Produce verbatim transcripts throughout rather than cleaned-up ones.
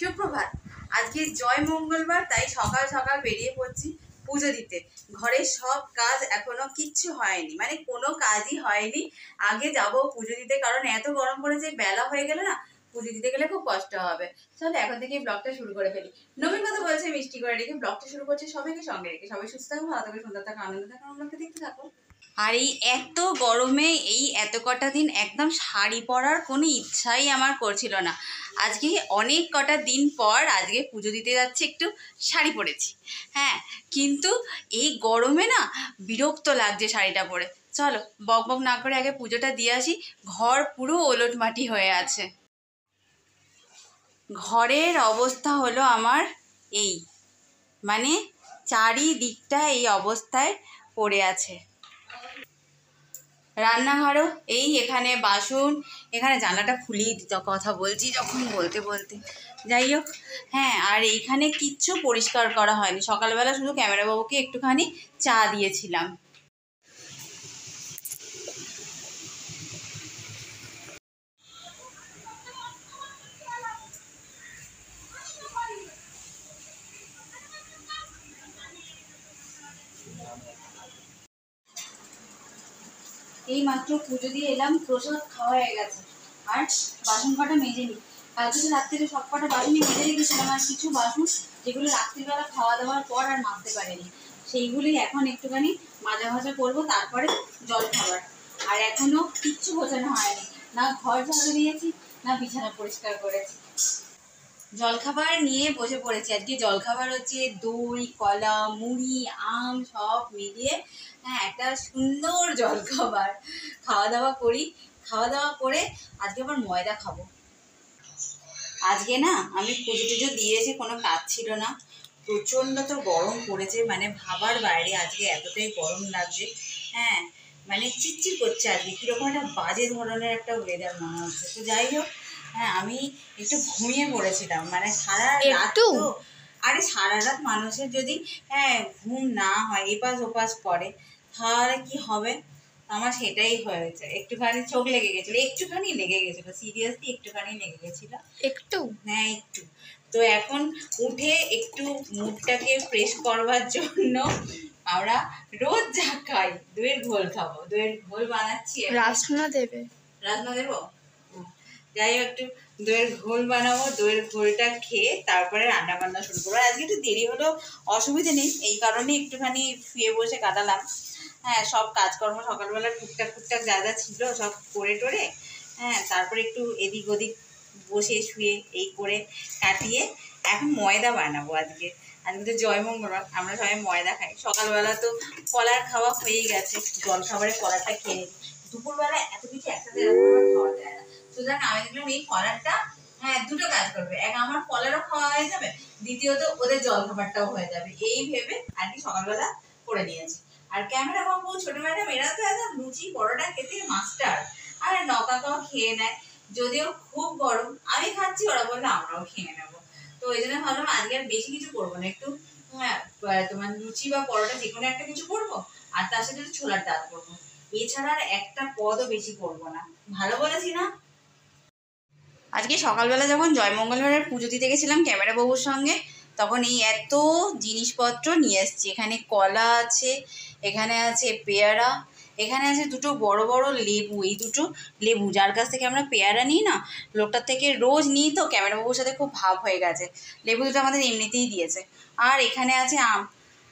সুপ্রভাত। আজকে জয় মঙ্গলবার, তাই সকাল সকাল বেরিয়ে পড়ছি পুজো দিতে। ঘরের সব কাজ এখনো কিচ্ছু হয়নি, মানে কোনো কাজই হয়নি। আগে যাব পুজো দিতে, কারণ এত গরম পড়েছে, বেলা হয়ে গেলে না পুজো দিতে গেলে খুব কষ্ট হবে। চলো এখন থেকে ব্লগটা শুরু করে ফেলি। নবীন কথা বলছে মিষ্টি করে রেখে ব্লগটা শুরু করছে সবাইকে সঙ্গে রেখে। সবাই সুস্থ থাকো, ভালো থাকো, সুন্দর থাকো, আনন্দ থাকো, ব্লগটা দেখতে থাকো। আর এই এত গরমে এই এত কটা দিন একদম শাড়ি পরার কোনো ইচ্ছাই আমার করছিল না। আজকে অনেক কটা দিন পর আজকে পুজো দিতে যাচ্ছি, একটু শাড়ি পরেছি। হ্যাঁ, কিন্তু এই গরমে না বিরক্ত লাগছে শাড়িটা পরে। চলো বক বক না করে আগে পুজোটা দিয়ে আসি। ঘর পুরো ওলট মাটি হয়ে আছে। ঘরের অবস্থা হলো আমার এই, মানে চারিদিকটা এই অবস্থায় পড়ে আছে। রান্নাঘরও এই, এখানে বাসন, এখানে জানলাটা খুলেই দিত কথা বলছি যখন বলতে বলতে। যাই হোক, হ্যাঁ, আর এইখানে কিচ্ছু পরিষ্কার করা হয়নি। সকালবেলা শুধু ক্যামেরাবাবুকে একটুখানি চা দিয়েছিলাম। এই মাত্র পুজো দিয়ে এলাম, প্রসাদ খাওয়া হয়ে গেছে, আর বাসন কটা মেজে নিই। কালকে তো রাত্রিরে সব কটা বাসনই মেজে রেখেছিলাম, আর কিছু বাসন যেগুলো রাত্রিবেলা খাওয়া দাওয়ার পর আর মাজতে পারিনি, সেইগুলি এখন একটুখানি মাজা ভাজা করবো, তারপরে জল খাবার। আর এখনো কিচ্ছু গোছানো হয়নি, না ঘর ঝাড়ু দিয়েছি, না বিছানা পরিষ্কার করেছি। জলখাবার নিয়ে বসে পড়েছি। আজকে জলখাবার হচ্ছে দই, কলা, মুড়ি, আম সব মিলিয়ে, হ্যাঁ, একটা সুন্দর জলখাবার। খাওয়া দাওয়া করি, খাওয়া দাওয়া করে আজকে আবার ময়দা খাবো। আজকে না আমি পুজো টুজো দিয়েছি, কোনো কাজ ছিল না। প্রচণ্ড তো গরম পড়েছে, মানে ভাবার বাইরে। আজকে এতটাই গরম লাগছে, হ্যাঁ, মানে চিটচিট করছে। আজকে কীরকম একটা বাজে ধরনের একটা ওয়েদার মনে হচ্ছে। তো যাই হোক, হ্যাঁ, আমি একটু ঘুমিয়ে পড়েছিলাম, মানে সারা রাত তো। আরে সারা রাত মানুষের যদি হ্যাঁ ঘুম না হয়, এপাশ ওপাশ করে, তাহলে কি হবে? আমার সেটাই হয়েছে। একটুখানি চোখ লেগে গেছিলো, একটুখানি লেগে গেছিলো, সিরিয়াসলি একটুখানি লেগে গেছিলো, একটু, হ্যাঁ একটু। তো এখন উঠে একটু মুডটাকে ফ্রেশ করবার জন্য আমরা রোজ যা খাই, দইয়ের ঘোল খাবো। দইয়ের ঘোল বানাচ্ছি। রাসনা দেবে? রাসনা দেবো? যাই হোক, একটু দইয়ের ঘোল বানাবো। দইয়ের ঘোলটা খেয়ে তারপরে রান্না বান্না শুরু করবো। আজকে একটু দেরি হলো, অসুবিধে নেই, এই কারণে একটুখানি শুয়ে বসে কাটালাম। হ্যাঁ, সব কাজকর্ম সকালবেলা টুকটাক টুকটাক যা যা ছিল সব করে টোরে, হ্যাঁ, তারপরে একটু এদিক ওদিক বসে শুয়ে এই করে কাটিয়ে এখন ময়দা বানাবো। আজকে আজকে তো জয় মঙ্গলবার, আমরা সবাই ময়দা খাই। সকালবেলা তো কলার খাওয়া হয়েই গেছে, জল খাবারে কলারটা খেয়ে নিই। দুপুরবেলা এত কিছু একসাথে খাওয়া যায় না, সুতরাং আমি দেখলাম এই কলারটা, হ্যাঁ, দুটো কাজ করবে। এক, আমার কলারও খাওয়া হয়ে যাবে, দ্বিতীয়ত ওদের জল খাবারটাও হয়ে যাবে, এই ভেবে আর কি সকালবেলা করে নিয়েছি। আর ক্যামেরা বাবু, ছোট ম্যাডাম, এরা তো একদম লুচি পরোটা খেতে মাস্টার, আর নকাকাও খেয়ে নেয়। যদিও খুব গরম, আমি খাচ্ছি, ওরা বললে আমরাও খেয়ে নেবো। তো ওই জন্য ভাবলাম আজকে আর বেশি কিছু করবো না, একটু হ্যাঁ তোমার লুচি বা পরোটা যে কোনো একটা কিছু করবো, আর তার সাথে একটু ছোলার ডাল করবো। এছাড়া আর একটা পদও বেশি করবো না। ভালো বলেছি না? আজকে সকালবেলা যখন জয় মঙ্গলবারের পুজো দিতে গেছিলাম ক্যামেরা বাবুর সঙ্গে, তখন এই এত জিনিসপত্র নিয়ে এসেছি। এখানে কলা আছে, এখানে আছে পেয়ারা, এখানে আছে দুটো বড় বড় লেবু। এই দুটো লেবু, যার কাছ থেকে আমরা পেয়ারা নিই না, লোকটার থেকে রোজ নিই, তো ক্যামেরা বাবুর সাথে খুব ভাব হয়ে গেছে। লেবু দুটো আমাদের এমনিতেই দিয়েছে। আর এখানে আছে আম,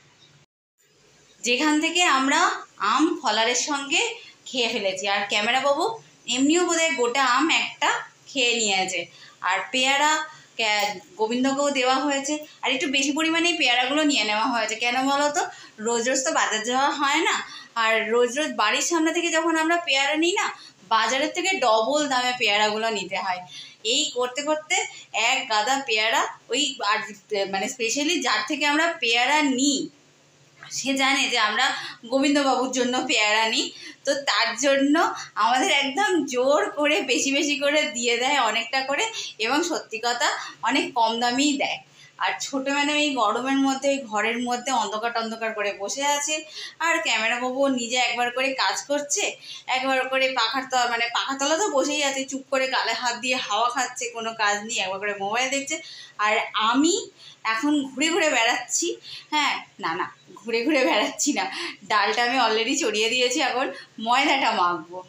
যেখান থেকে আমরা আম ফলারের সঙ্গে খেয়ে ফেলেছি। আর ক্যামেরা বাবু এমনিও বোধহয় গোটা আম একটা খেয়ে নিয়েছে। আর পেয়ারা গোবিন্দকেও দেওয়া হয়েছে, আর একটু বেশি পরিমাণেই পেয়ারাগুলো নিয়ে নেওয়া হয়েছে। কেন বলো তো? রোজ রোজ তো বাজার যাওয়া হয় না, আর রোজ রোজ বাড়ির সামনে থেকে যখন আমরা পেয়ারা নিই না, বাজারের থেকে ডবল দামে পেয়ারাগুলো নিতে হয়। এই করতে করতে এক গাদা পেয়ারা, ওই আর মানে স্পেশালি যার থেকে আমরা পেয়ারা নিই সে জানে যে আমরা গোবিন্দবাবুর জন্য পেয়ারা নিই, তো তার জন্য আমাদের একদম জোর করে বেশি বেশি করে দিয়ে দেয়, অনেকটা করে, এবং সত্যি কথা অনেক কম দামেই দেয়। আর ছোটো ম্যাডাম এই গরমের মধ্যে এই ঘরের মধ্যে অন্ধকার টন্ধকার করে বসে আছে, আর ক্যামেরা বাবু নিজে একবার করে কাজ করছে, একবার করে পাখার তলা মানে পাখার তলা তো বসেই আছে, চুপ করে গালে হাত দিয়ে হাওয়া খাচ্ছে, কোনো কাজ নেই, একবার করে মোবাইল দেখছে। আর আমি এখন ঘুরে ঘুরে বেড়াচ্ছি। হ্যাঁ না না ঘুরে ঘুরে বেড়াচ্ছি না, ডালটা আমি অলরেডি চড়িয়ে দিয়েছি, এখন ময়দাটা মাখবো।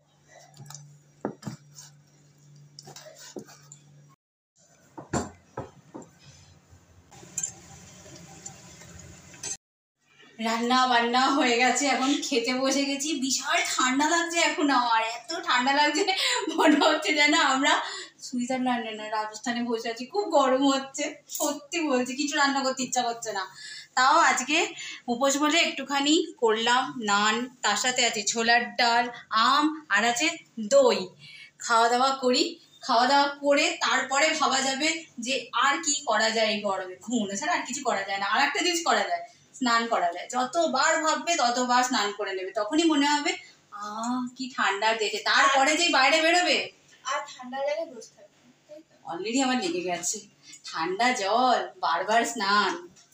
রান্না বান্না হয়ে গেছে, এখন খেতে বসে গেছি। বিশাল ঠান্ডা লাগছে এখন, আমার এত ঠান্ডা লাগছে মনে হচ্ছে যেন আমরা সুইজারল্যান্ডে না রাজস্থানে বসে আছি, খুব গরম হচ্ছে সত্যি বলছি, কিছু রান্না করতে ইচ্ছা করছে না। তাও আজকে উপোস বলে একটুখানি করলাম নান, তার সাথে আছে ছোলার ডাল, আম, আর আছে দই। খাওয়া দাওয়া করি, খাওয়া দাওয়া করে তারপরে ভাবা যাবে যে আর কি করা যায় এই গরমে। ঘুমোনো ছাড়া আর কিছু করা যায় না। আর একটা জিনিস করা যায়, স্নান করা যায়। যতবার ভাববে ততবার স্নান করে নেবে, তখনই মনে হবে আহ কি ঠান্ডা দেখে। তারপরে যে বাইরে বেরোবে আর ঠান্ডা লেগে বসে থাকবে। অলরেডি আমার লেগে গেছে ঠান্ডা জল, বারবার স্নান।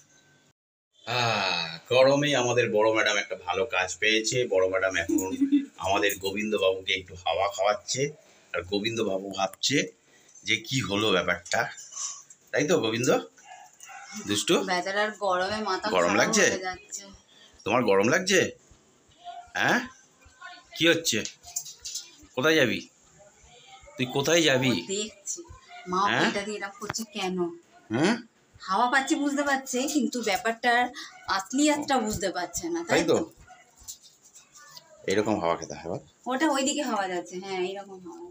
গরমে আমাদের বড় ম্যাডাম একটা ভালো কাজ পেয়েছে। বড় ম্যাডাম এখন আমাদের গোবিন্দ বাবুকে একটু হাওয়া খাওয়াচ্ছে, আর গোবিন্দ বাবু ভাবছে যে কি হলো ব্যাপারটা, তাই তো গোবিন্দ? দুষ্টু, বেচারার গরমে মাথা গরম লাগছে? তোমার গরম লাগছে? হ্যাঁ কি হচ্ছে? কোথায় যাবি তুই? কোথায় যাবি? দেখছি মা এটা দিয়ে এরকম করছে কেন। হ্যাঁ হাওয়া পাচ্ছে বুঝতে পারছে, কিন্তু ব্যাপারটার আসলিয়াতটা বুঝতে পারছে না, তাই তো? এরকম হাওয়া খেতে হয়, ওটা ওইদিকে হাওয়া যাচ্ছে। হ্যাঁ এইরকম হাওয়া।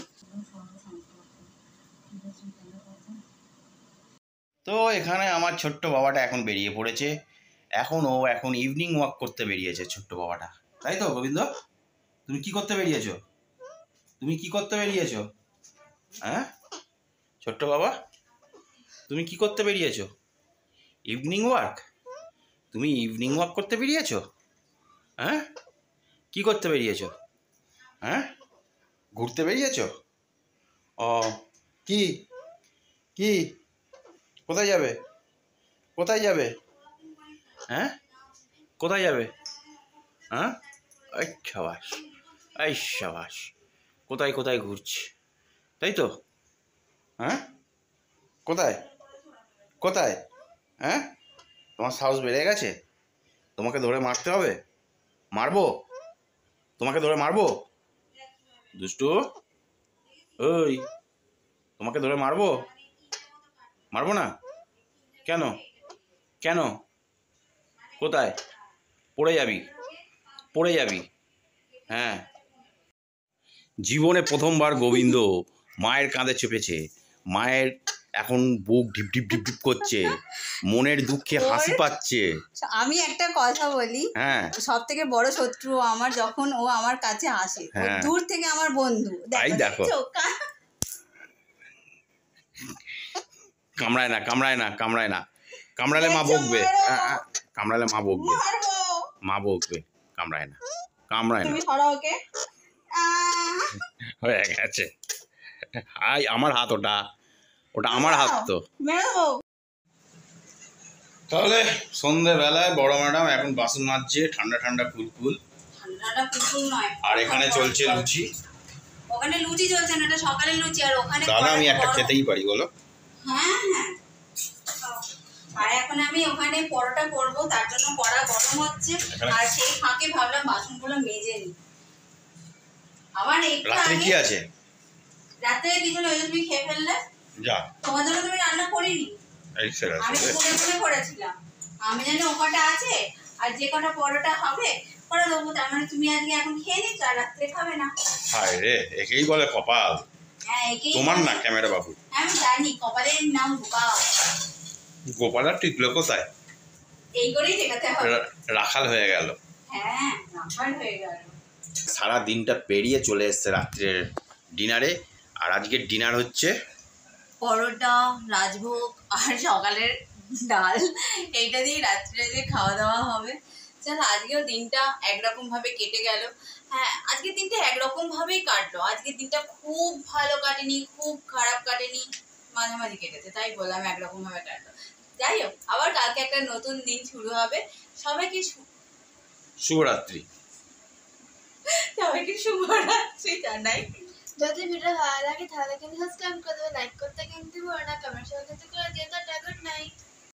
তো এখানে আমার ছোট্ট বাবাটা এখন বেরিয়ে পড়েছে। এখন ও এখন ইভিনিং ওয়াক করতে বেরিয়েছে ছোট্ট বাবাটা, তাই তো গোবিন্দ? তুমি কি করতে বেরিয়েছো? তুমি কি করতে বেরিয়েছো? হ্যাঁ ছোট্ট বাবা, তুমি কি করতে বেরিয়েছো? Evening walk? তুমি ইভিনিং ওয়াক করতে বেরিয়েছো? হ্যাঁ কি করতে বেরিয়েছো? হ্যাঁ ঘুরতে বেরিয়েছো? ও কি কি কোথায় যাবে? কোথায় যাবে? হ্যাঁ কোথায় যাবে? হ্যাঁ এই সাবাস, এই সাবাস, কোথায় কোথায় ঘুরছে, তাই তো? হ্যাঁ কোথায় কোথায়? হ্যাঁ তোমার সাহস বেড়ে গেছে, তোমাকে ধরে মারতে হবে। মারবো? তোমাকে ধরে মারবো? দুষ্টু ওই, তোমাকে ধরে মারবো? মারবো না? কেন কেন? কোথায়? পড়ে যাবি, পড়ে যাবি। হ্যাঁ জীবনে প্রথমবার গোবিন্দ মায়ের কাঁধে চেপেছে। মায়ের এখন বুক ঢিপ ঢিপ ঢিপ ঢিপ করছে, মনের দুঃখে হাসি পাচ্ছে। আমি একটা কথা বলি, হ্যাঁ সব থেকে বড় শত্রু আমার যখন ও আমার কাছে আসে, দূর থেকে আমার বন্ধু। দেখো কামড়ায় না, কামড়ায় না, কামড়ায় না, কামড়ালে মা বকবে, কামড়ালে মা বকবে, মা বকবে। কামড়ায় না, কামড়ায় না, হয়ে গেছে। হাই আমার হাত, ওটা ওটা আমার হাত তো। তাহলে সন্ধ্যেবেলায় বড় ম্যাডাম এখন বাসন মাজছে, ঠান্ডা ঠান্ডা কুলকুল। আর এখানে চলছে লুচি। ওখানে লুচি চলছে না, এটা সকালের লুচি। আর ওখানে তাহলে আমি একটা খেতেই পারি বলো? হ্যাঁ হ্যাঁ। আর এখন আমি ওখানে পরোটা করব, তার জন্য কড়া গরম হচ্ছে। আর সেই ফাঁকে ভাবলাম বাসনগুলো মেজে নি। আমার একটু রাতে কি আছে? রাতে কিছু নয়, তুমি খেয়ে ফেললে। যা, তোমার জন্য তুমি রান্না করিনি, আমি মনে মনে করেছিলাম। আমি জানি ও কটা আছে, আর যে কটা পরোটা হবে করে দেবো। তার মানে তুমি আজকে এখন খেয়ে নিচ্ছ আর রাত্রে খাবে না। হায় রে, একেই বলে কপাল। হ্যাঁ একেই তোমার না ক্যামেরা বাবু। আমি জানি কপালের নাম গোপাল। গোপাল আর টিকলো কোথায়? এই করেই ঠেকাতে হবে। রাখাল হয়ে গেল। হ্যাঁ রাখাল হয়ে গেল। সারা দিনটা পেরিয়ে চলে এসছে রাত্রের ডিনারে। আর আজকের ডিনার হচ্ছে পরোটা, রাজভোগ আর সকালের ডাল। এইটা দিয়ে রাত্রে যে খাওয়া দাওয়া হবে। চল আজকেও দিনটা একরকম ভাবে কেটে গেল। হ্যাঁ আজকের দিনটা একরকম ভাবেই কাটলো। আজকের দিনটা খুব ভালো কাটেনি, খুব খারাপ কাটেনি, মাঝামাঝি কেটেছে, তাই বললাম একরকম ভাবে কাটলো। যাই হোক, আবার কালকে একটা নতুন দিন শুরু হবে। সবাইকে শুভরাত্রি। সবাইকে শুভরাত্রি জানাই। যদি ভিডিও ভালো লাগে তাহলে কিন্তু সাবস্ক্রাইব করে দেবে, লাইক করতে কিন্তু ভুলো না, কমেন্ট